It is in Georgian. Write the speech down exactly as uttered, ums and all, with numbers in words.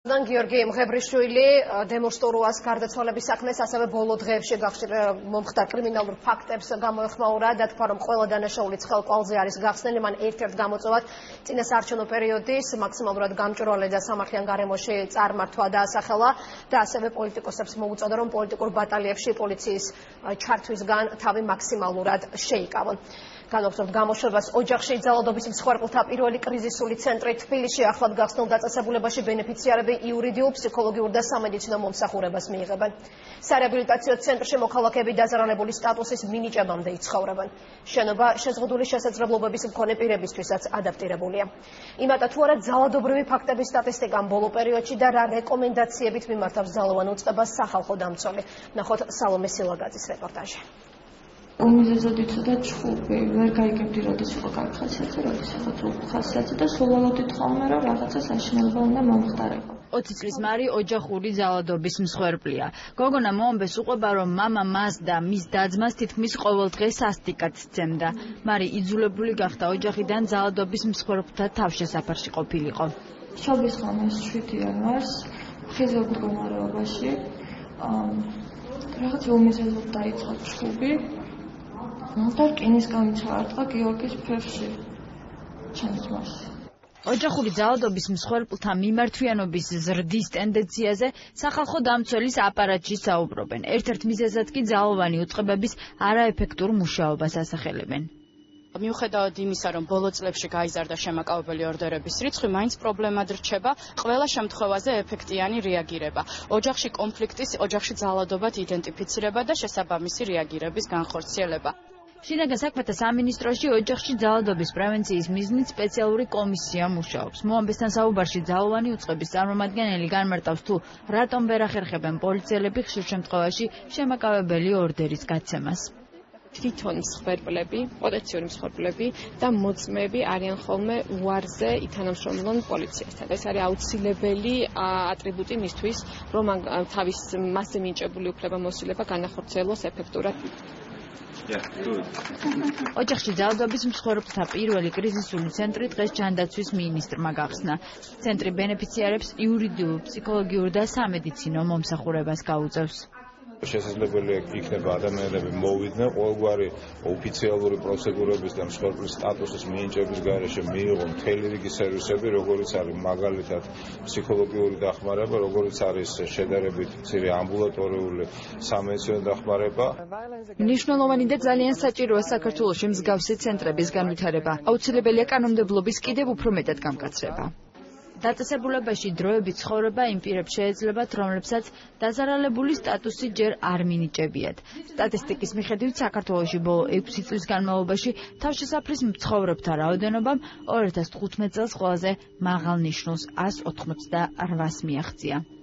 გიორგი მღებრიშვილი დემონსტრუას გარდაცვალების საქმეს ასევე ბოლო დღეებში მომხდარ კრიმინალურ ფაქტებს გამოეხმაურა და თქვა რომ ყველა დანაშაული ცხელყვალზე არის გახსნილი მან ერთ-ერთ გამოწვევად წინასაარჩევნო პერიოდის მაქსიმალურად გამჭვირვალე და სამართლიან გარემოში წარმართვა დაასახელა და ასევე პოლიტიკოსებს მოუწოდა რომ პოლიტიკურ ბატალიებში პოლიციის ჩართვისგან თავი მაქსიმალურად შეიკავონ. განვაგრძობთ გამოშვებას ოჯახში ძალადობის მსხვერპლთა პირველი კრიზისული ცენტრი თბილისში ახლად გახსნილ დაწესებულებაში ბენეფიციარები იურიდიულ, ფსიქოლოგიურ და სამედიცინო მომსახურებას მიიღებენ. სარეაბილიტაციო ცენტრში მოქალაქეები დაზარალებული სტატუსის მინიჭებამდე იცხოვრებენ. შენობა შეზღუდული შესაძლებლობების მქონე პირებისთვისაც ადაპტირებულია. იმატა თუ არა ძალადობრივი ფაქტების სტატისტიკამ ბოლო პერიოდში და რა რეკომენდაციებით მიმართავს ძალოვან უწყებას სახალხო დამცველი. ნახოთ სალომე სილაგაძის რეპორტაჟი. უმიზეზოდ იცოდა ჩხუბი, ვერ გაიგებდი როდის იყო კარგი ხასიათი, როდის იყო ცუდ ხასიათი და სულ ველოდით ხოლმე რომ რაღაცა საშინელება უნდა მომხდარიყო. ოცი წლის მარი ოჯახური ძალადობის მსხვერპლია. გოგონა მოამბეს უყვება რომ მამა მას და მის და-ძმას თითქმის ყოველდღე სასტიკად სცემდა. მარი იძულებული გახდა ოჯახიდან ძალადობის მსხვერპლთა თავშესაფარში ყოფილიყო. შობის ხანას შვიდი იანვარს ხიზილ მდგომარეობაში რაღაც უმიზეზოდ დაიწყო ჩხუბი. და რკინის გამჩაარტყა გიორგის ფეხში, ჩემს ძმაში. ოჯახური ძალადობის მსხვერპლთა მიმართვიანობის ზრდის ტენდენციაზე სახალხო დამცველის აპარატში საუბრობენ. ერთ-ერთ მიზეზად კი ძალოვანი უწყებების არაეფექტურ მუშაობას ასახელებენ. მიუხედავად იმისა, რომ ბოლო წლებში გაიზარდა შემაკავებელი ორდერების რიცხვი, მაინც პრობლემად რჩება ყველა შემთხვევაზე ეფექტიანი რეაგირება. ოჯახში კონფლიქტის, ოჯახში ძალადობად იდენტიფიცირება და შესაბამისი რეაგირების განხორციელება. შინაგან საქმეთა სამინისტროში ოჯახში ძალადობის პრევენციის მიზნით სპეციალური კომისია მუშაობს. მოამბესთან საუბარში ძალოვანი უწყების წარმომადგენელი განმარტავს თუ რატომ ვერ ახერხებენ პოლიციელები ხშირ შემთხვევაში შემაკავებელი ორდერის გაცემას. თვითონ მსხვერპლები, პოტენციური მსხვერპლები და მოწმეები არიან ხოლმე უარზე ითანამშრომლობენ პოლიციასთან. ეს არის აუცილებელი ატრიბუტი მისთვის, რომ თავის მასზე მინიჭებული უფლებამოსილება განახორციელოს ეფექტურად. ოჯახში ძალადობის მსხვერპლთა პირველი კრიზისული centri დღეს ჯანდაცვის მინისტრმა გახსნა. ცენტრი ბენეფიციარებს იურიდიულ, ფსიქოლოგიურ და სამედიცინო მომსახურებას გაუწევს. შესაძლებელი იქნება ადამიანები მოვიდნენ ყოველგვარი ოფიციალური პროცედურების და მსხვერპლის სტატუსის მინიჭების გარეშე მიიღონ მთელი რიგი სერვისები, როგორიც არის მაგალითად ფსიქოლოგიური დახმარება, როგორიც არის შედარებით მცირე ამბულატორიული სამედიცინო დახმარება. მნიშვნელოვანი და ძალიან საჭიროა საქართველოში მსგავსი ცენტრების განვითარება. აუცილებელია კანონმდებლობის კიდევ უფრო მეტად გამკაცრება. დაწესებულებაში დროებით ცხოვრება იმ პირებს შეეძლებათ, რომლებსაც დაზარალებული სტატუსი ჯერ არ მინიჭებიათ. სტატისტიკის მიხედვით საქართველოში ბოლო ექვსი წლის განმავლობაში თავშესაფრის მცხოვრებთა რაოდენობამ ორი ათას თხუთმეტ წელს ყველაზე მაღალ ნიშნულს ას ოთხმოცდაოთხს მიაღწია.